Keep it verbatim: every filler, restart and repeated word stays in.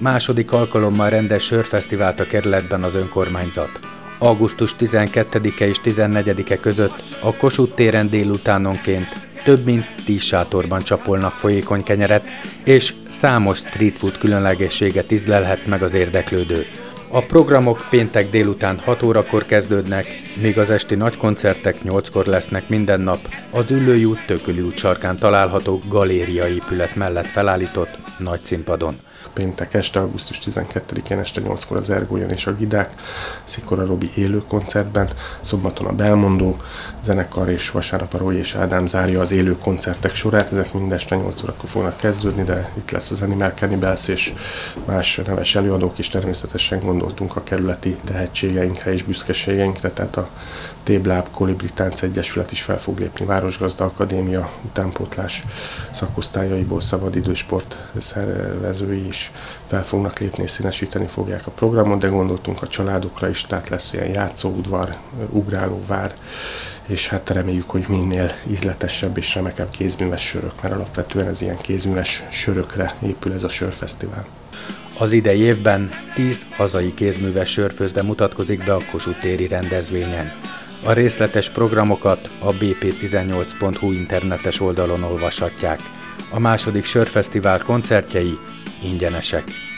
második alkalommal rendez sörfesztivált a kerületben az önkormányzat. augusztus tizenkettedike és tizennegyedike között a Kossuth téren délutánonként több mint tíz sátorban csapolnak folyékony kenyeret, és számos street food különlegességet ízlelhet meg az érdeklődő. A programok péntek délután hat órakor kezdődnek, míg az esti nagykoncertek nyolckor lesznek minden nap az Üllői út Tököli út sarkán található galériaépület mellett felállított nagy színpadon. Péntek este, augusztus tizenkettedikén este nyolckor az Ergo jön és a Gidák, Szikora Robi élő koncertben, szombaton a Belmondó zenekar és vasárnap a Roy és Ádám zárja az élő koncertek sorát. Ezek mind este nyolc órakor fognak kezdődni, de itt lesz az Animal Cannibals és más neves előadók is. Természetesen gondoltunk a kerületi tehetségeinkre és büszkeségeinkre, tehát a Tébláb Kolibri Tánc Egyesület is fel fog lépni, Városgazda Akadémia utánpótlás szakosztályaiból szabadidősport szervezői is fel fognak lépni és színesíteni fogják a programot, de gondoltunk a családokra is, tehát lesz ilyen játszóudvar, ugrálóvár, és hát reméljük, hogy minél ízletesebb és remekebb kézműves sörök, mert alapvetően ez ilyen kézműves sörökre épül ez a sörfesztivál. Az idei évben tíz hazai kézműves sörfőzde mutatkozik be a Kossuth téri rendezvényen. A részletes programokat a bé pé tizennyolc pont hu internetes oldalon olvashatják. A második sörfesztivál koncertjei ingyenesek.